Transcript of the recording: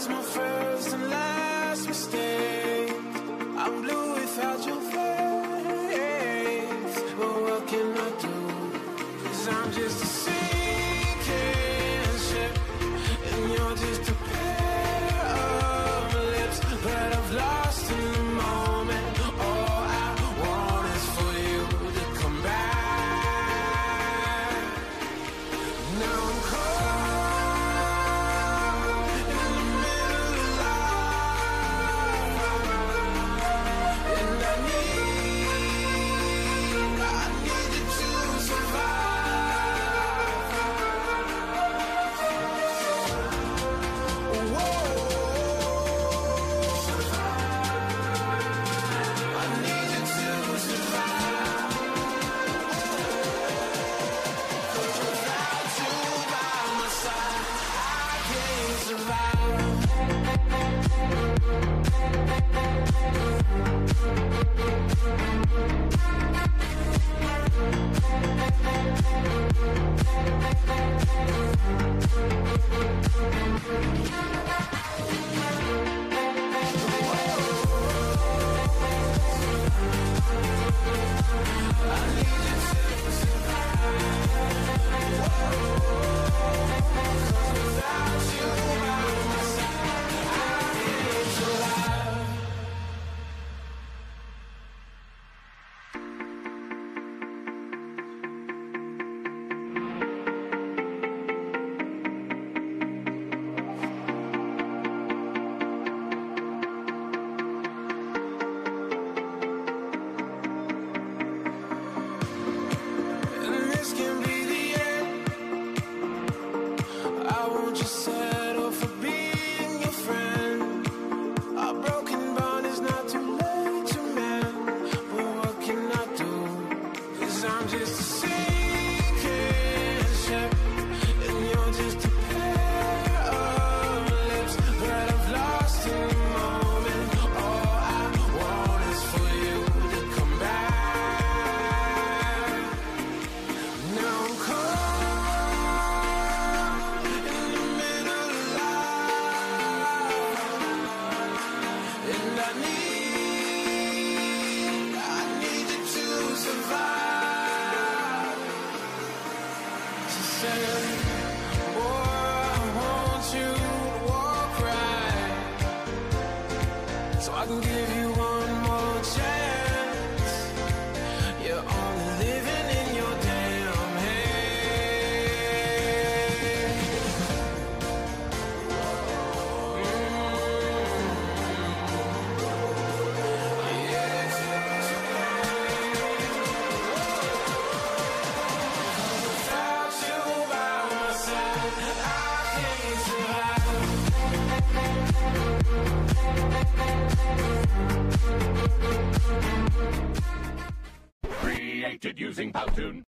my first and last mistake. I'm blue without your face. But what can I do? 'Cause I'm just a sinking ship, and you're just a pair of lips. But I've lost in the moment. All I want is for you to come back. Now I'm caught in the middle of life, and I need you to survive. Whoa, I need you to survive. 'Cause without you by my side, I can't survive. I need you to survive. 'Cause without you by my side, I can't survive. And this can be the end. I won't just settle for being your friend. Our broken bond is not too late to mend. But what can I do? 'Cause I'm just a sinking ship, and you're just a pair of lips. But I've lost in the moment. All I want is for you to come back. Now I'm caught in the middle of life, and I need you to survive. She said, boy, I want you to walk right, so I can give you one more chance. You're only living in your damn head. Without you by my side, I can't survive. Created using Powtoon.